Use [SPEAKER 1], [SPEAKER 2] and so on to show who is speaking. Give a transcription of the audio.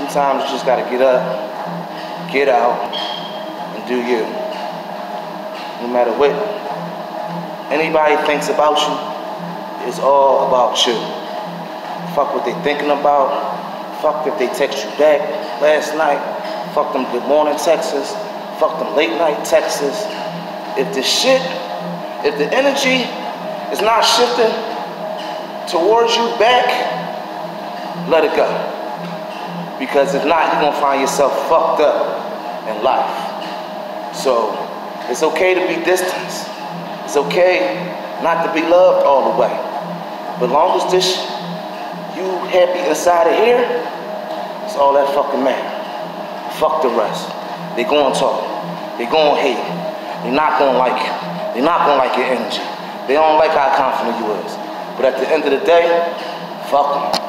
[SPEAKER 1] Sometimes you just gotta get up, get out, and do you. No matter what anybody thinks about you, it's all about you. Fuck what they thinking about. Fuck if they text you back last night. Fuck them good morning texts. Fuck them late night texts. If the energy is not shifting towards you back, let it go. Because if not, you're gonna find yourself fucked up in life. So it's okay to be distant. It's okay not to be loved all the way. But long as this you happy inside of here, it's all that fucking matter. Fuck the rest. They gonna talk. They gonna hate. They're not gonna like you. They're not gonna like your energy. They don't like how confident you is. But at the end of the day, fuck them.